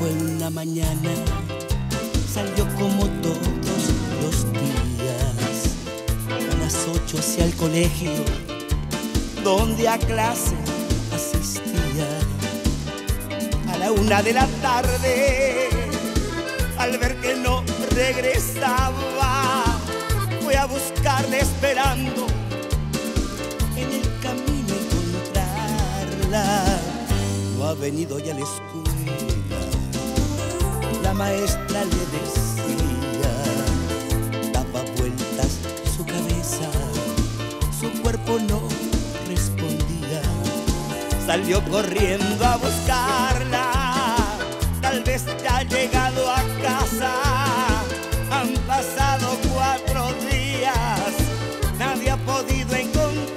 fue una mañana, salió como todos los días. A las 8 hacia el colegio, donde a clase asistía. A la 1 de la tarde, al ver que no regresaba, fue a buscarla esperando en el camino encontrarla. No ha venido ya a la escuela, la maestra le decía. Daba vueltas su cabeza, su cuerpo no respondía. Salió corriendo a buscarla, tal vez ya ha llegado a casa. Han pasado 4 días, nadie ha podido encontrarla.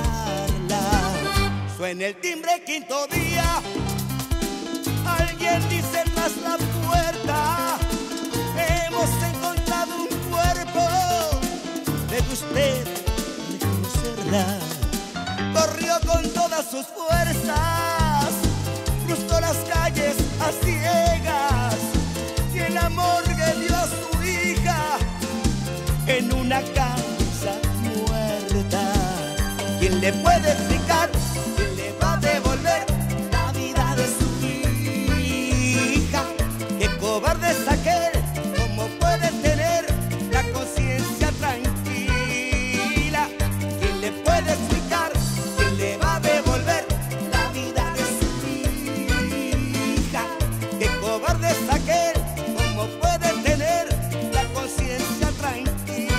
Suena el timbre 5.º día, alguien dice tras la puerta: hemos encontrado un cuerpo, debe usted reconocerla. Corrió con todas sus fuerzas, cruzó las calles a ciegas y en la morgue vio a su hija en una casa muerta. ¿Quién le puede explicar? ¿Quién le va a devolver la vida de su hija? ¡Qué cobarde es aquel! ¿Cómo puede tener la conciencia tranquila? ¿Quién le puede explicar? ¿Quién le va a devolver la vida de su hija? ¡Qué cobarde es aquel! ¿Cómo puede tener la conciencia tranquila?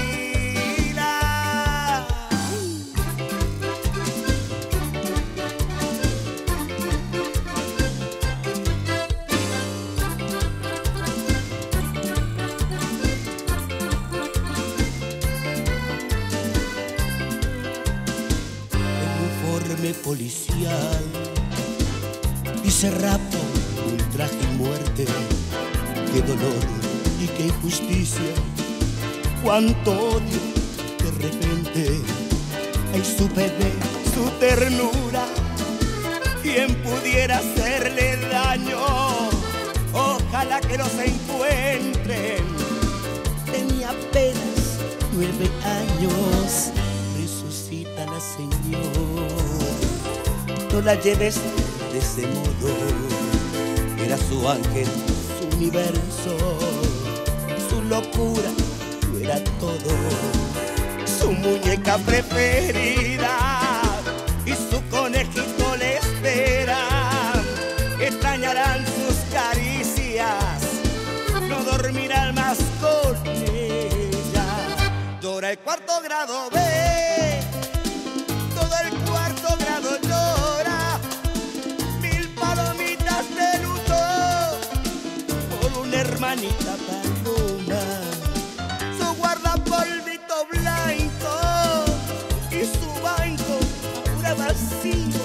Policial dice rapto, ultraje y muerte. Qué dolor y qué injusticia, cuánto odio de repente. Ay, supe de su ternura, quien pudiera hacerle daño. Ojalá que los encuentren. Tenía apenas 9 años. Resucita la Señor, no la lleves de ese modo. Era su ángel, su universo, su locura lo era todo. Su muñeca preferida y su conejito le esperan. Extrañarán sus caricias, no dormirán más con ella. Llora el 4º grado B, todo el 4º grado llora. 1000 palomitas de luto por una hermanita paloma. Su guardapolvito blanco y su banco ahora vacío.